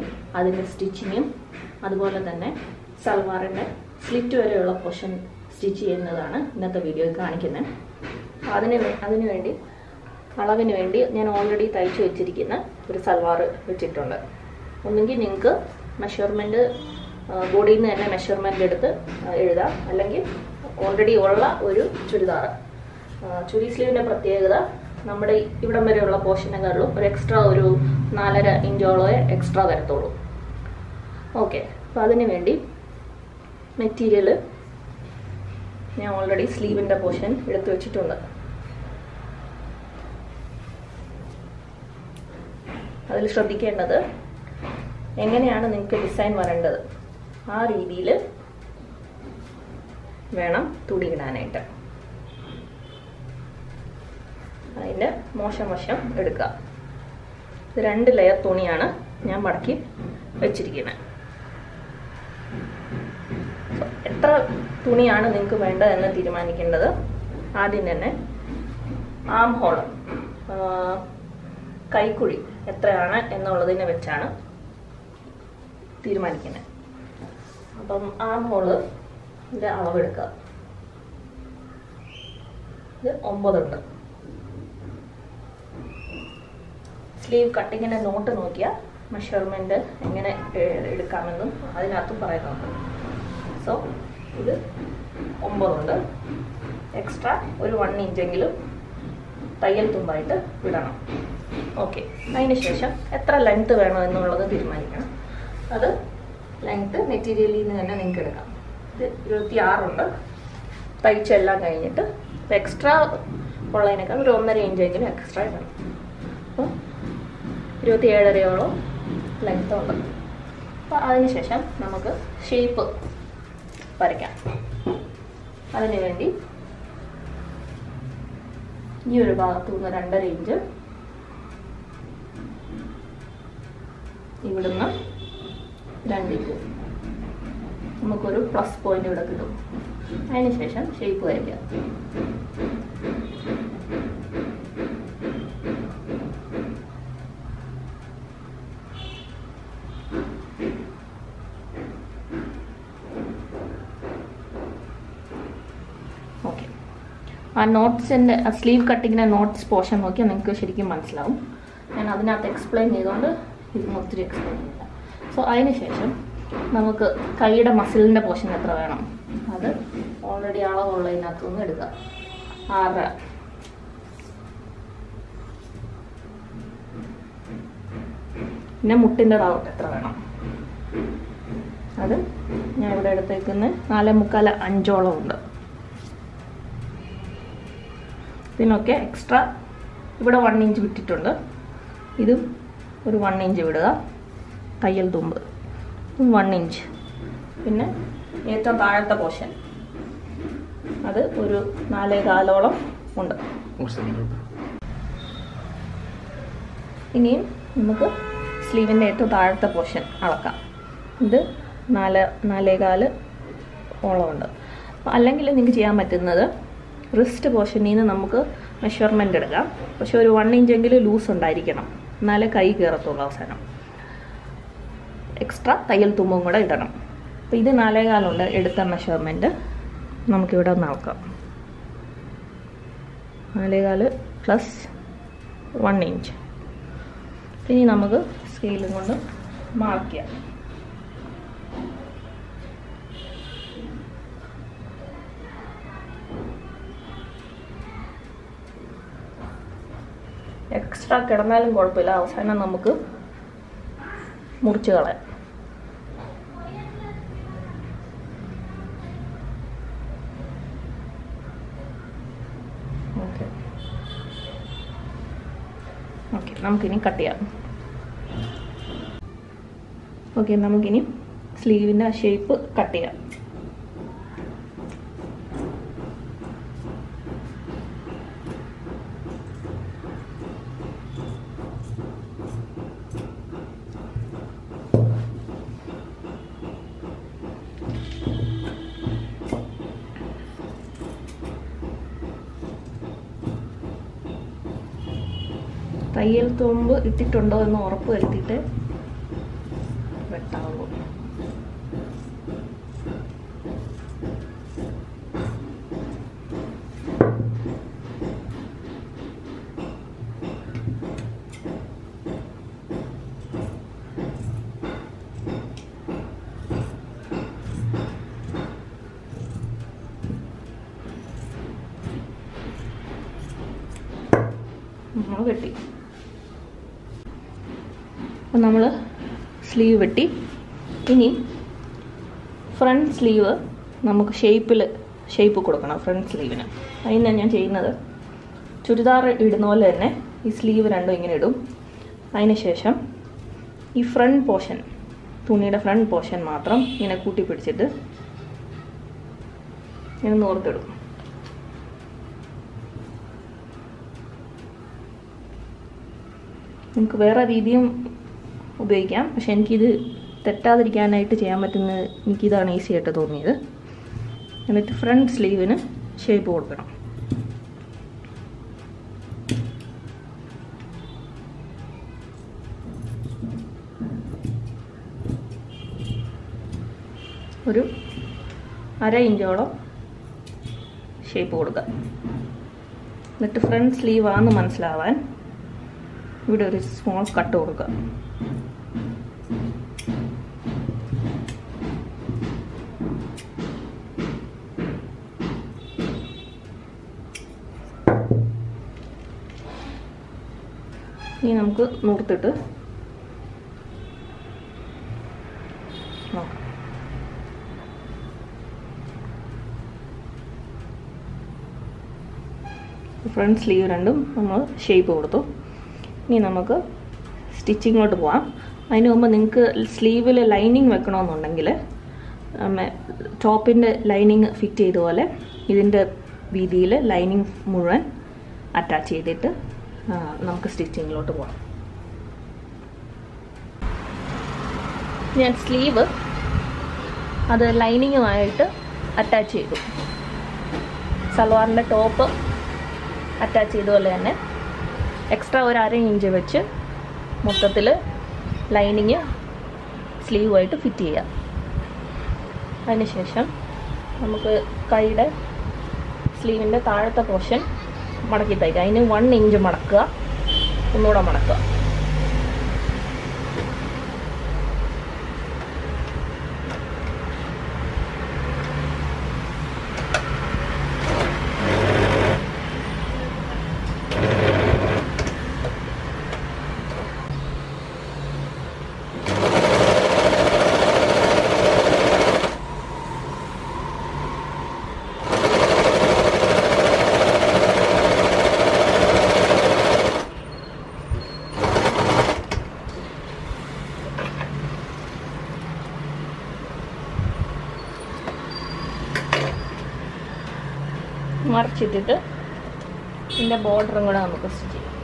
അതിൻ്റെ സ്റ്റിച്ചിങ്ങും അതുപോലെ തന്നെ സൽവാറിൻ്റെ സ്ലിറ്റ് വരെയുള്ള പോർഷൻ സ്റ്റിച്ച് ചെയ്യുന്നതാണ് ഇന്നത്തെ വീഡിയോയിൽ കാണിക്കുന്നത്. അതിനു വേണ്ടി അളവിന് വേണ്ടി ഞാൻ ഓൾറെഡി തയ്ച്ചു വെച്ചിരിക്കുന്ന ഒരു സൽവാർ വെച്ചിട്ടുണ്ട്. ഒന്നുകിൽ നിങ്ങൾക്ക് മെഷർമെൻറ്റ് ബോഡിയിൽ നിന്ന് തന്നെ മെഷർമെൻറ്റ് എടുത്ത് എഴുതാം, അല്ലെങ്കിൽ ഓൾറെഡി ഉള്ള ഒരു ചുരിദാർ. ചുരി സ്ലീവിൻ്റെ പ്രത്യേകത നമ്മുടെ ഇവിടം വരെയുള്ള പോർഷനുകളിലും ഒരു എക്സ്ട്രാ ഒരു 4.5 ഇഞ്ചോളം എക്സ്ട്രാ വരത്തുള്ളൂ. ഓക്കെ, അപ്പോൾ അതിന് വേണ്ടി മെറ്റീരിയൽ ഞാൻ ഓൾറെഡി സ്ലീവിൻ്റെ പോർഷൻ എടുത്തു വെച്ചിട്ടുണ്ട്. അതിൽ ശ്രദ്ധിക്കേണ്ടത് എങ്ങനെയാണ് നിങ്ങൾക്ക് ഡിസൈൻ വരേണ്ടത് ആ രീതിയിൽ വേണം തുണി ഇടാനായിട്ട്. അതിൻ്റെ മോശം വശം എടുക്കുക. ഇത് 2 ലെയർ തുണിയാണ് ഞാൻ മടക്കി വെച്ചിരിക്കുന്നത്. എത്ര തുണിയാണ് നിങ്ങൾക്ക് വേണ്ടതെന്ന് തീരുമാനിക്കേണ്ടത് ആദ്യം തന്നെ ആം ഹോള്, കൈക്കുഴി എത്രയാണ് എന്നുള്ളതിനെ വെച്ചാണ് തീരുമാനിക്കുന്നത്. അപ്പം ആം ഹോളിൻ്റെ അളവെടുക്കുക. ഇത് 9 ഉണ്ട്. സ്ലീവ് കട്ടിങ്ങിൻ്റെ നോട്ട് നോക്കിയാൽ മെഷർമെൻറ്റ് എങ്ങനെ എടുക്കാമെന്നും അതിനകത്തും പറയുന്നുണ്ട്. സോ ഇത് 9 ഉണ്ട്. എക്സ്ട്രാ ഒരു 1 ഇഞ്ചെങ്കിലും തയ്യൽ തുമ്പായിട്ട് വിടണം. ഓക്കെ, അതിന് ശേഷം എത്ര ലെങ്ത്ത് വേണം എന്നുള്ളത് തീരുമാനിക്കണം. അത് ലെങ്ത്ത് മെറ്റീരിയലിൽ നിന്ന് തന്നെ നിങ്ങൾക്ക് എടുക്കാം. ഇത് 26 ഉണ്ട്. തയ്ച്ചെല്ലാം കഴിഞ്ഞിട്ട് എക്സ്ട്രാ ഉള്ളതിനേക്കാൾ ഒരു 1.5 ഇഞ്ചെങ്കിലും എക്സ്ട്രാ ഇടണം. അപ്പോൾ 27.5 ലെങ്ത്ത് ഉണ്ട്. അപ്പോൾ അതിനുശേഷം നമുക്ക് ഷേപ്പ് വരയ്ക്കാം. അതിന് വേണ്ടി ഈ ഒരു ഭാഗത്ത് നിന്ന് 2.5 ഇഞ്ച്, ഇവിടുന്ന് 2 ഇഞ്ച് നമുക്കൊരു പ്ലസ് പോയിന്റ് ഇവിടെ കിട്ടും. അതിനുശേഷം ഷേപ്പ് വരയ്ക്കാം. ഓക്കെ, ആ നോട്ട്സിൻ്റെ സ്ലീവ് കട്ടിങ്ങിൻ്റെ നോട്ട്സ് പോർഷൻ നോക്കിയാൽ നിങ്ങൾക്ക് ശരിക്കും മനസ്സിലാവും. ഞാൻ അതിനകത്ത് എക്സ്പ്ലെയിൻ ചെയ്തുകൊണ്ട് ഇതിന് ഒത്തിരി എക്സ്പ്ലെയിൻ ചെയ്യില്ല. സോ അതിന് ശേഷം നമുക്ക് കൈയുടെ മസിലിൻ്റെ പോർഷൻ എത്ര വേണം അത് ഓൾറെഡി അളവുള്ളതിനകത്ത് നിന്ന് എടുക്കുക. 6. പിന്നെ മുട്ടിൻ്റെ റൗട്ട് എത്ര വേണം അത് ഞാൻ ഇവിടെ എടുത്തേക്കുന്നത് 4.25 5 ഉണ്ട്. ഇതിനൊക്കെ എക്സ്ട്രാ ഇവിടെ 1 ഇഞ്ച് വിട്ടിട്ടുണ്ട്. ഇതും ഒരു 1 ഇഞ്ച് വിടുക. തയ്യൽ തുമ്പ് 1 ഇഞ്ച്. പിന്നെ ഏറ്റവും താഴത്തെ പോർഷൻ അത് ഒരു 4.25 ഉണ്ട്. ഇനിയും നമുക്ക് സ്ലീവിൻ്റെ ഏറ്റവും താഴത്തെ പോർഷൻ അളക്കാം. ഇത് 4.25 ഉണ്ട്. അല്ലെങ്കിൽ നിങ്ങൾക്ക് ചെയ്യാൻ പറ്റുന്നത് റിസ്റ്റ് പോർഷനിൽ നിന്ന് നമുക്ക് മെഷർമെൻ്റ് എടുക്കാം. പക്ഷെ ഒരു 1 ഇഞ്ചെങ്കിലും ലൂസ് ഉണ്ടായിരിക്കണം, എന്നാലേ കൈ കയറത്തുള്ളൂ അവസാനം. എക്സ്ട്രാ തയ്യൽ തുമ്പും കൂടെ ഇടണം. അപ്പോൾ ഇത് 4.25 ഉണ്ട് എടുത്ത മെഷർമെൻറ്റ്. നമുക്കിവിടെ ഒന്ന് അളക്കാം. 4.25 പ്ലസ് 1 ഇഞ്ച്. ഇനി നമുക്ക് സ്കെയിലും കൊണ്ട് മാർക്ക് ചെയ്യാം. എക്സ്ട്രാ കിടന്നാലും കുഴപ്പമില്ല, അവസാനം നമുക്ക് മുറിച്ച് കളയാം. ഓക്കെ ഓക്കെ നമുക്കിനി കട്ട് ചെയ്യാം. ഓക്കെ, നമുക്കിനി സ്ലീവിൻ്റെ ഷേപ്പ് കട്ട് ചെയ്യാം. തയ്യൽ തുമ്പ് ഇട്ടിട്ടുണ്ടോ എന്ന് ഉറപ്പ് വരുത്തിയിട്ട് കട്ടാകുമ്പോൾ. നമ്മൾ വെട്ടി. അപ്പം നമ്മൾ സ്ലീവ് വെട്ടി. ഇനി ഫ്രണ്ട് സ്ലീവ് നമുക്ക് ഷേപ്പ് കൊടുക്കണം. ഫ്രണ്ട് സ്ലീവിന് അതിനാണ് ഞാൻ ചെയ്യുന്നത്. ചുരിദാർ ഇടുന്ന പോലെ തന്നെ ഈ സ്ലീവ് രണ്ടും ഇങ്ങനെ ഇടും. അതിന് ശേഷം ഈ ഫ്രണ്ട് പോർഷൻ, തുണിയുടെ ഫ്രണ്ട് പോർഷൻ മാത്രം ഇങ്ങനെ കൂട്ടി പിടിച്ചിട്ട് ഇങ്ങനെ നോർത്തിടും. നമുക്ക് വേറെ രീതിയും ഉപയോഗിക്കാം, പക്ഷെ എനിക്കിത് തെറ്റാതിരിക്കാനായിട്ട് ചെയ്യാൻ പറ്റുന്നത്, എനിക്കിതാണ് ഈസി ആയിട്ട് തോന്നിയത്. എന്നിട്ട് ഫ്രണ്ട് സ്ലീവിന് ഷേപ്പ് കൊടുക്കണം. ഒരു 1/2 ഇഞ്ചോളം ഷേപ്പ് കൊടുക്കുക. എന്നിട്ട് ഫ്രണ്ട് സ്ലീവ് ആണെന്ന് മനസ്സിലാവാൻ ഇവിടെ ഒരു സ്മോൾ കട്ട് കൊടുക്കുക. ഇനി നമുക്ക് നൂർത്തിട്ട് നോക്കാം. ഫ്രണ്ട് സ്ലീവ് രണ്ടും നമ്മൾ ഷേപ്പ് കൊടുത്തു. ഇനി നമുക്ക് സ്റ്റിച്ചിങ്ങിലോട്ട് പോവാം. അതിന് മുമ്പ് നിങ്ങൾക്ക് സ്ലീവിൽ ലൈനിങ് വെക്കണമെന്നുണ്ടെങ്കിൽ ടോപ്പിൻ്റെ ലൈനിങ് ഫിറ്റ് ചെയ്ത പോലെ ഇതിൻ്റെ വീതിയിൽ ലൈനിങ് മുഴുവൻ അറ്റാച്ച് ചെയ്തിട്ട് നമുക്ക് സ്റ്റിച്ചിങ്ങിലോട്ട് പോകാം. ഞാൻ സ്ലീവ് അത് ലൈനിങ്ങുമായിട്ട് അറ്റാച്ച് ചെയ്തു. സൽവാറിൻ്റെ ടോപ്പ് അറ്റാച്ച് ചെയ്ത പോലെ തന്നെ എക്സ്ട്രാ ഒരു 1/2 ഇഞ്ച് വെച്ച് മൊത്തത്തിൽ ലൈനിങ് സ്ലീവുമായിട്ട് ഫിറ്റ് ചെയ്യാം. അതിനുശേഷം നമുക്ക് കൈയുടെ സ്ലീവിൻ്റെ താഴത്തെ പോർഷൻ മടക്കി തയ്ക്കുക. അതിന് 1 ഇഞ്ച് മടക്കുക, ഒന്നുകൂടെ മടക്കുക. മറിച്ചിട്ടിട്ട് ഇതിൻ്റെ ബോർഡറും കൂടെ നമുക്ക് സ്റ്റിച്ച് ചെയ്യാം.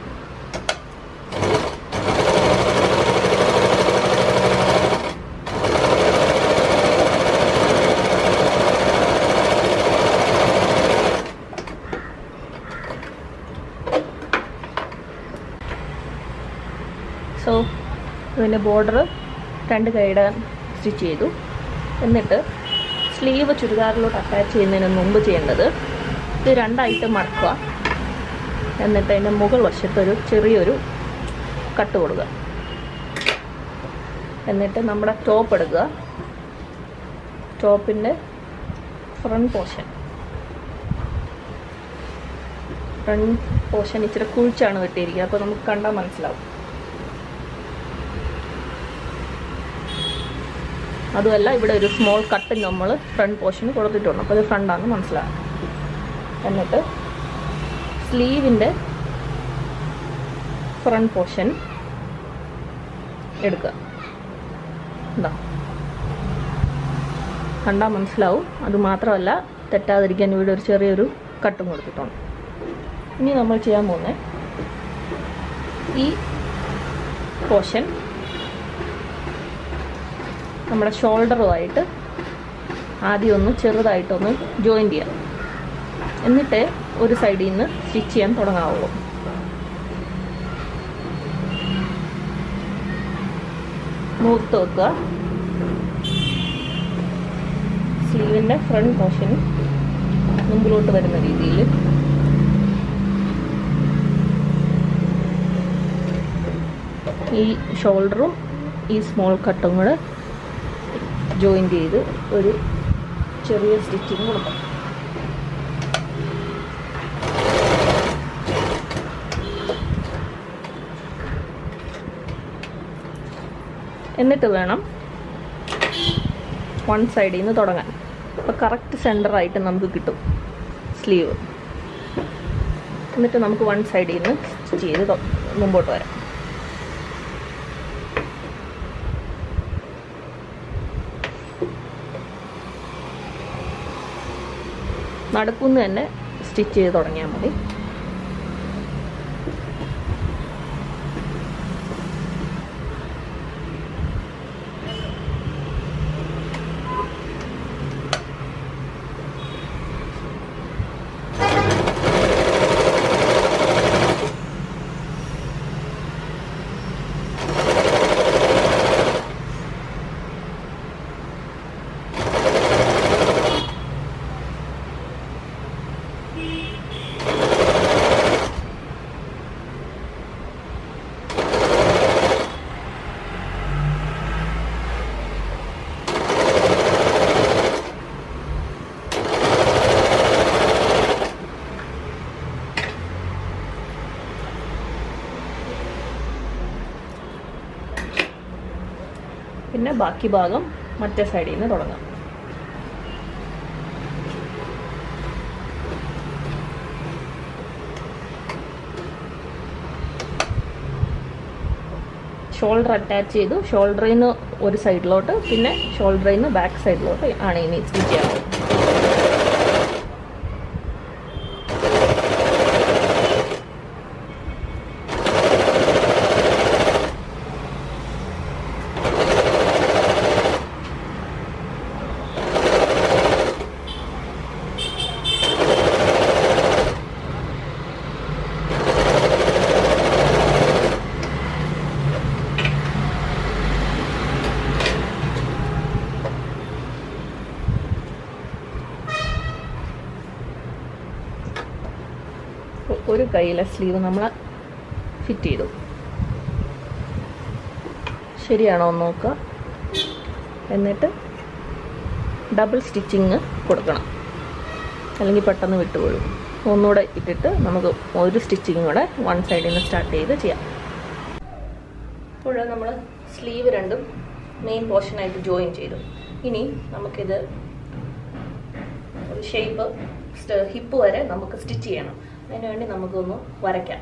സോ ഇതിൻ്റെ ബോർഡർ 2 കൈയുടെ സ്റ്റിച്ച് ചെയ്തു. എന്നിട്ട് സ്ലീവ് ചുരിദാറിലോട്ട് അറ്റാച്ച് ചെയ്യുന്നതിന് മുമ്പ് ചെയ്യേണ്ടത് ഇത് 2 ആയിട്ട് മടക്കുക. എന്നിട്ട് അതിൻ്റെ മുകൾ വശത്തൊരു ചെറിയൊരു കട്ട് കൊടുക്കുക. എന്നിട്ട് നമ്മുടെ ടോപ്പ് എടുക്കുക. ടോപ്പിൻ്റെ ഫ്രണ്ട് പോർഷൻ ഇച്ചിരി കുഴിച്ചാണ് വെട്ടിയിരിക്കുക. അപ്പോൾ നമുക്ക് കണ്ടാൽ മനസ്സിലാവും. അതുമല്ല, ഇവിടെ ഒരു സ്മോൾ കട്ട് നമ്മൾ ഫ്രണ്ട് പോർഷന് കൊടുത്തിട്ടുണ്ട്. അപ്പോൾ ഇത് ഫ്രണ്ടാണെന്ന് മനസ്സിലാവും. എന്നിട്ട് സ്ലീവിൻ്റെ ഫ്രണ്ട് പോർഷൻ എടുക്കുക. എന്താ കണ്ടാൽ മനസ്സിലാവും. അതുമാത്രമല്ല, തെറ്റാതിരിക്കാൻ ഇവിടെ ഒരു ചെറിയൊരു കട്ടും കൊടുത്തിട്ടുണ്ട്. ഇനി നമ്മൾ ചെയ്യാൻ പോകുന്നത് ഈ പോർഷൻ നമ്മുടെ ഷോൾഡറുമായിട്ട് ആദ്യം ഒന്ന് ചെറുതായിട്ടൊന്ന് ജോയിൻ ചെയ്യാം. എന്നിട്ട് ഒരു സൈഡിൽ നിന്ന് സ്റ്റിച്ച് ചെയ്യാൻ തുടങ്ങാവുള്ളൂ. നൂത്ത് വെക്കുക. സ്ലീവിൻ്റെ ഫ്രണ്ട് പോർഷൻ മുമ്പിലോട്ട് വരുന്ന രീതിയിൽ ഈ ഷോൾഡറും ഈ സ്മോൾ കട്ടും കൂടെ ജോയിൻ ചെയ്ത് ഒരു ചെറിയ സ്റ്റിച്ചിങ് കൊടുക്കാം. എന്നിട്ട് വേണം വൺ സൈഡിൽ നിന്ന് തുടങ്ങാൻ. അപ്പോൾ കറക്റ്റ് സെൻറ്ററായിട്ട് നമുക്ക് കിട്ടും സ്ലീവ്. എന്നിട്ട് നമുക്ക് വൺ സൈഡിൽ നിന്ന് സ്റ്റിച്ച് ചെയ്ത് മുമ്പോട്ട് വരാം. നടുക്കുന്ന് തന്നെ സ്റ്റിച്ച് ചെയ്ത് തുടങ്ങിയാൽ മതി. പിന്നെ ബാക്കി ഭാഗം മറ്റേ സൈഡിൽ നിന്ന് തുടങ്ങാം. ഷോൾഡർ അറ്റാച്ച് ചെയ്തു. ഷോൾഡറിൽ നിന്ന് ഒരു സൈഡിലോട്ട്, പിന്നെ ഷോൾഡറിൽ നിന്ന് ബാക്ക് സൈഡിലോട്ട് ആണ് ഇനി സ്റ്റിച്ച് ചെയ്യാറ്. ഒരു കൈയിലെ സ്ലീവ് നമ്മൾ ഫിറ്റ് ചെയ്തു. ശരിയാണോ എന്ന് നോക്കുക. എന്നിട്ട് ഡബിൾ സ്റ്റിച്ചിങ് കൊടുക്കണം, അല്ലെങ്കിൽ പെട്ടെന്ന് വിട്ടുപോഴും. ഒന്നുകൂടെ ഇട്ടിട്ട് നമുക്ക് ഒരു സ്റ്റിച്ചിങ് കൂടെ വൺ സൈഡിൽ നിന്ന് സ്റ്റാർട്ട് ചെയ്ത് ചെയ്യാം. ഇപ്പോൾ നമ്മൾ സ്ലീവ് രണ്ടും മെയിൻ പോർഷനായിട്ട് ജോയിൻ ചെയ്തു. ഇനി നമുക്കിത് ഷേപ്പ് ഹിപ്പ് വരെ നമുക്ക് സ്റ്റിച്ച് ചെയ്യണം. അതിനുവേണ്ടി നമുക്കൊന്ന് വരയ്ക്കാം.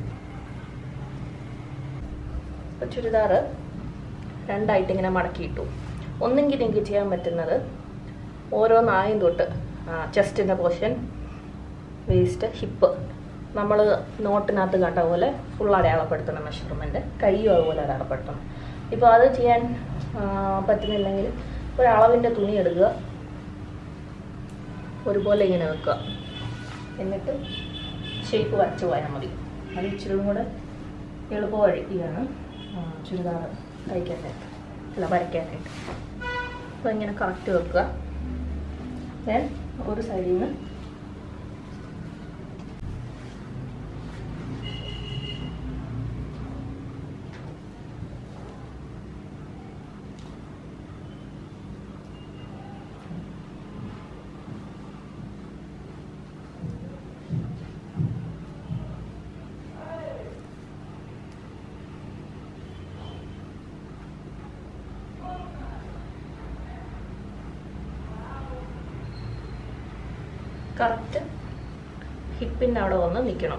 ഇപ്പോൾ ചുരിദാർ രണ്ടായിട്ട് ഇങ്ങനെ മടക്കിയിട്ടു. ഒന്നെങ്കിൽ എനിക്ക് ചെയ്യാൻ പറ്റുന്നത് ഓരോന്നായും തൊട്ട് ചെസ്റ്റിൻ്റെ പോർഷൻ, വേസ്റ്റ്, ഹിപ്പ് നമ്മൾ നോട്ടിനകത്ത് കണ്ട പോലെ ഫുൾ അടയാളപ്പെടുത്തണം. മെഷർമെൻറ്റ് കൈയും അതുപോലെ അടയാളപ്പെടുത്തണം. ഇപ്പോൾ അത് ചെയ്യാൻ പറ്റുന്നില്ലെങ്കിൽ ഒരളവിൻ്റെ തുണി എടുക്കുക, ഒരുപോലെ ഇങ്ങനെ വെക്കുക. എന്നിട്ട് ഷേപ്പ് വരച്ച് പോയാൽ മതി. അത് ഇച്ചിരി കൂടെ എളുപ്പ വഴിയാണ് ചുരിദാർ തയ്ക്കാനായിട്ട്, അല്ല വരയ്ക്കാനായിട്ട്. അപ്പോൾ ഇങ്ങനെ കറക്റ്റ് വെക്കുക. ദെൻ ഒരു സൈഡിൽ നിന്ന് കറക്റ്റ് ഹിപ്പിൻ്റെ അവിടെ വന്ന് നിൽക്കണം.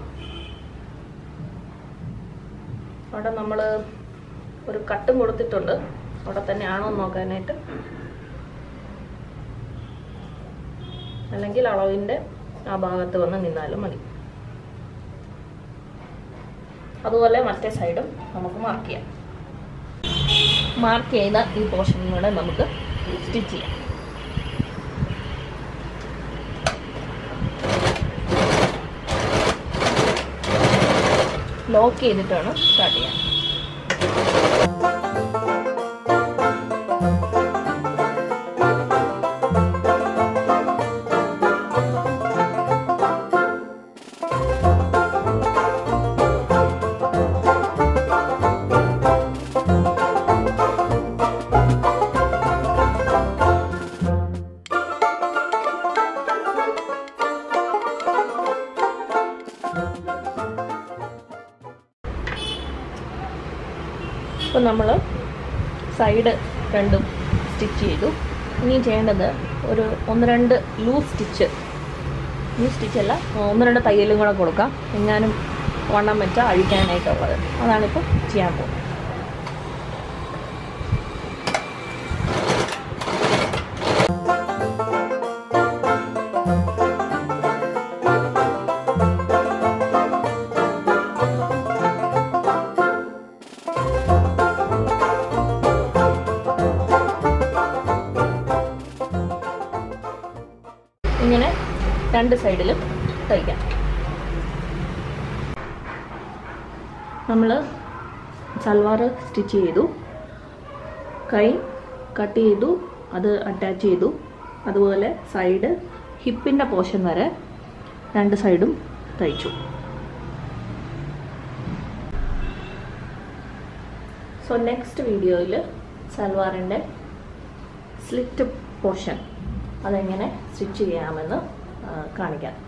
അവിടെ നമ്മൾ ഒരു കട്ടും കൊടുത്തിട്ടുണ്ട്, അവിടെ തന്നെ ആണോ എന്ന് നോക്കാനായിട്ട്. അല്ലെങ്കിൽ അളവിൻ്റെ ആ ഭാഗത്ത് വന്ന് നിന്നാലും മതി. അതുപോലെ മറ്റേ സൈഡും നമുക്ക് മാർക്ക് ചെയ്യാം. മാർക്ക് ചെയ്ത ഈ പോർഷനും കൂടെ നമുക്ക് സ്റ്റിച്ച് ചെയ്യാം. ലോക്ക് ചെയ്തിട്ടാണ് സ്റ്റാർട്ട് ചെയ്യാൻ. അപ്പോൾ നമ്മൾ സൈഡ് രണ്ടും സ്റ്റിച്ച് ചെയ്തു. ഇനി ചെയ്യേണ്ടത് ഒരു 1-2 ലൂസ് സ്റ്റിച്ചല്ല, 1-2 തയ്യലും കൂടെ കൊടുക്കാം, എങ്ങാനും വണ്ണം വെച്ചാൽ അഴിക്കാനായിട്ടുള്ളത്. അതാണിപ്പോൾ ചെയ്യാൻ പോകുന്നത്. ഇങ്ങനെ 2 സൈഡിലും തയ്ക്കാം. നമ്മൾ സൽവാർ സ്റ്റിച്ച് ചെയ്തു, കൈ കട്ട് ചെയ്തു, അത് അറ്റാച്ച് ചെയ്തു. അതുപോലെ സൈഡ് ഹിപ്പിൻ്റെ പോർഷൻ വരെ 2 സൈഡും തയ്ച്ചു. സോ നെക്സ്റ്റ് വീഡിയോയിൽ സൽവാറിൻ്റെ സ്ലിറ്റ് പോർഷൻ അതെങ്ങനെ സ്റ്റിച്ച് ചെയ്യാമെന്ന് കാണിക്കാം.